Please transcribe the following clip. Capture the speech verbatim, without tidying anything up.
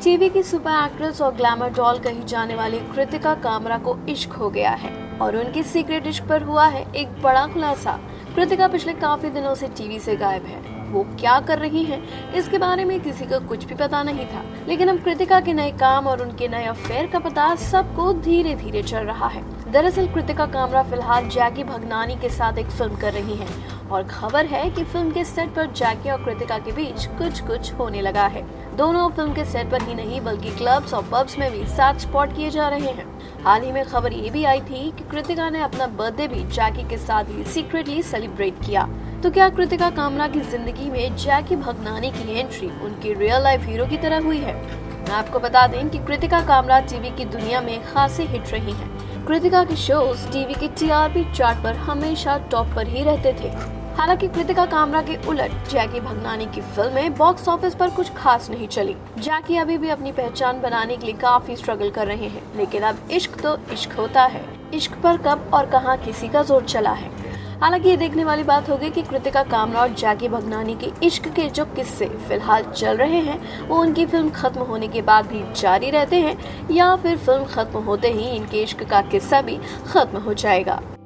TV की super actress और glamour doll कही जाने वाली कृतिका कामरा को इश्क हो गया है और उनकी सीक्रेट इश्क पर हुआ है एक बड़ा खुलासा। कृतिका पिछले काफी दिनों से टीवी से गायब है। वो क्या कर रही हैं, इसके बारे में किसी को कुछ भी पता नहीं था, लेकिन अब कृतिका के नए काम और उनके नए अफेयर का पता सबको धीरे धीरे चल रहा है। दरअसल कृतिका कामरा फिलहाल जैकी भगनानी के साथ एक फिल्म कर रही हैं और खबर है कि फिल्म के सेट पर जैकी और कृतिका के बीच कुछ कुछ होने लगा है। दोनों फिल्म के सेट पर ही नहीं बल्कि क्लब्स और पब्स में भी साथ स्पॉट किए जा रहे हैं। हाल ही में खबर ये भी आई थी कि कृतिका ने अपना बर्थडे भी जैकी के साथ ही सीक्रेटली सेलिब्रेट किया। तो क्या कृतिका कामरा की जिंदगी में जैकी भगनानी की एंट्री उनकी रियल लाइफ हीरो की तरह हुई है? आपको बता दें कि कृतिका कामरा टीवी की दुनिया में खासी हिट रही हैं। कृतिका के शोज टीवी के टीआरपी चार्ट पर हमेशा टॉप पर ही रहते थे। हालांकि कृतिका कामरा के उलट जैकी भगनानी की फिल्में बॉक्स ऑफिस पर कुछ खास नहीं चली। जैकी अभी भी अपनी पहचान बनाने के लिए काफी स्ट्रगल कर रहे हैं, लेकिन अब इश्क तो इश्क होता है। इश्क पर कब और कहां किसी का जोर चला है। हालांकि ये देखने वाली बात होगी कि कृतिका कामरा और जैकी भगनानी के इश्क के जो किस्से फिलहाल चल रहे हैं वो उनकी फिल्म खत्म होने के बाद भी जारी रहते हैं या फिर फिल्म खत्म होते ही इनके इश्क का किस्सा भी खत्म हो जाएगा।